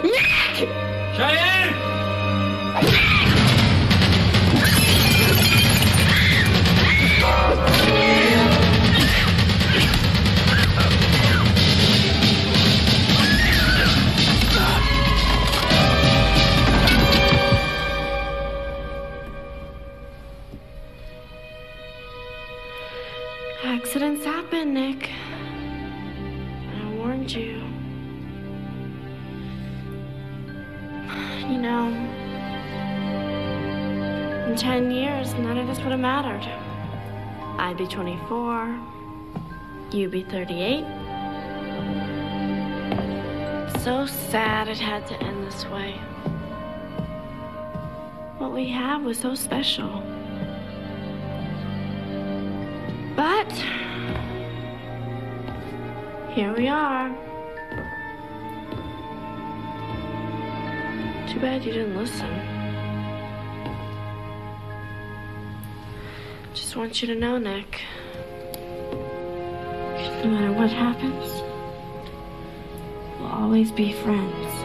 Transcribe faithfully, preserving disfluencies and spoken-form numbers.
Nick! Cheyenne! Accidents happen, Nick. I warned you. You know, in ten years, none of this would have mattered. I'd be twenty-four. You'd be thirty-eight. So sad it had to end this way. What we had was so special. But here we are. Too bad you didn't listen. Just want you to know, Nick, no matter what happens, we'll always be friends.